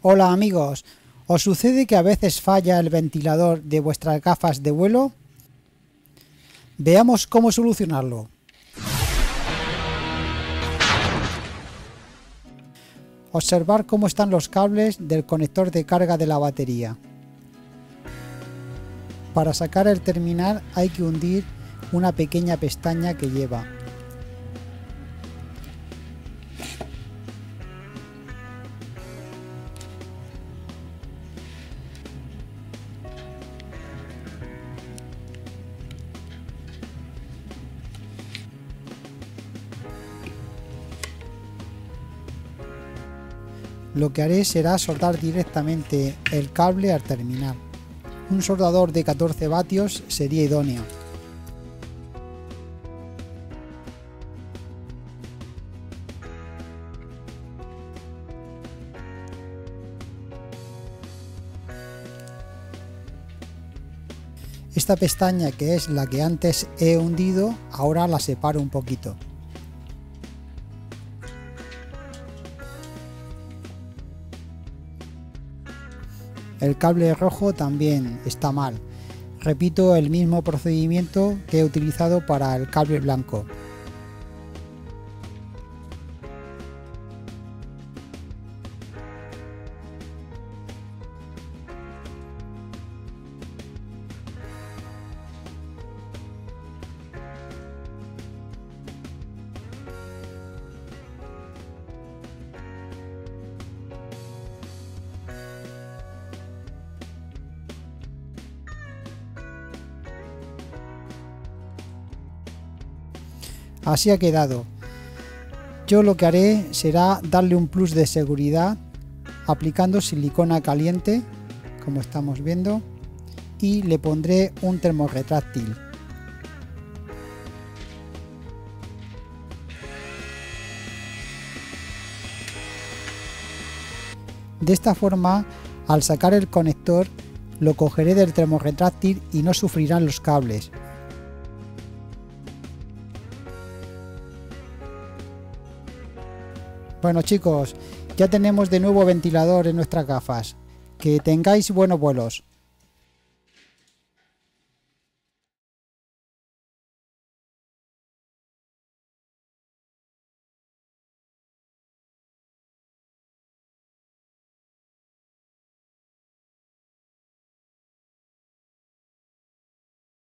Hola amigos, ¿os sucede que a veces falla el ventilador de vuestras gafas de vuelo? Veamos cómo solucionarlo. Observar cómo están los cables del conector de carga de la batería. Para sacar el terminal hay que hundir una pequeña pestaña que lleva. Lo que haré será soldar directamente el cable al terminal. Un soldador de 14 vatios sería idóneo. Esta pestaña, que es la que antes he hundido, ahora la separo un poquito. El cable rojo también está mal. Repito el mismo procedimiento que he utilizado para el cable blanco. Así ha quedado. Yo lo que haré será darle un plus de seguridad aplicando silicona caliente, como estamos viendo, y le pondré un termorretráctil. De esta forma, al sacar el conector, lo cogeré del termorretráctil y no sufrirán los cables. Bueno chicos, ya tenemos de nuevo ventilador en nuestras gafas. Que tengáis buenos vuelos.